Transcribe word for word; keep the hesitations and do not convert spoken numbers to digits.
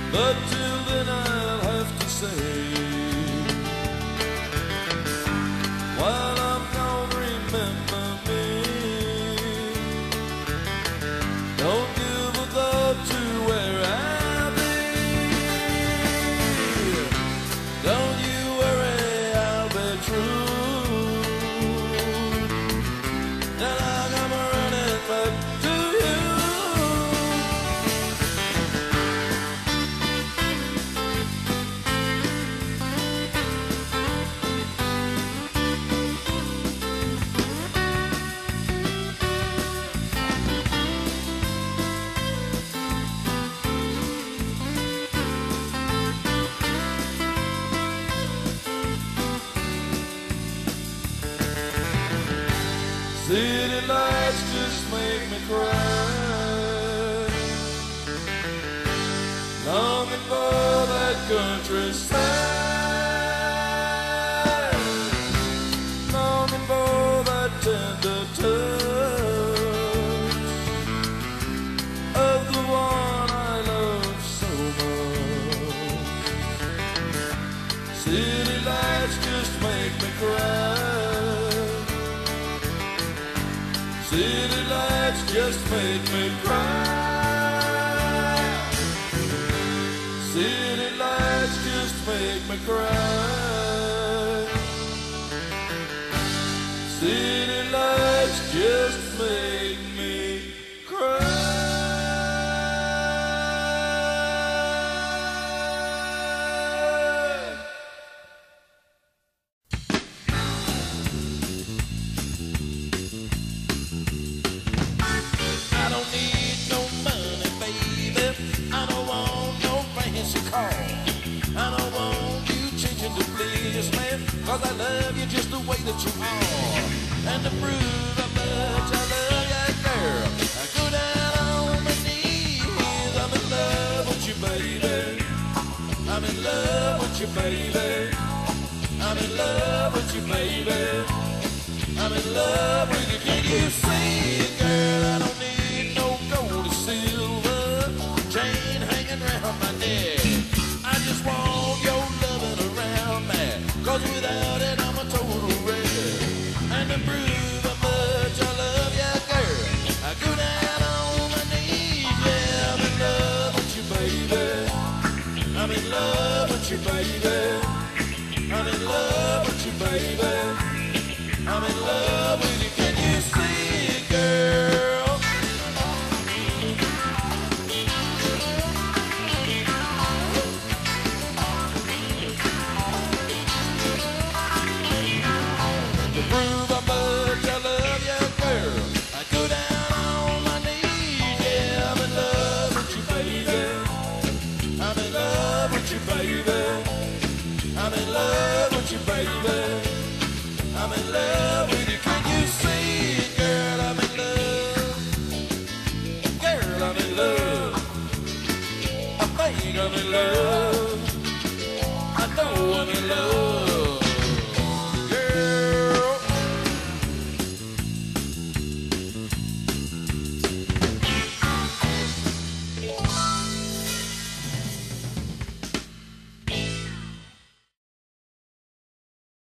but till then I'll have to say, while I'm gone, remember me. Don't give a thought to where I'll be. Don't you worry, I'll be true. Now I'm running back to you. City lights just make me cry, longing for that countryside, longing for that tender touch of the one I love so much. City lights just make me cry. City lights just make me cry. City lights just make me cry. City lights just make me cry. Cause I love you just the way that you are. And to prove how much I love you, girl, I go down on my knees. I'm in love with you, baby. I'm in love with you, baby. I'm in love with you, baby. I'm in love with you. Can you see?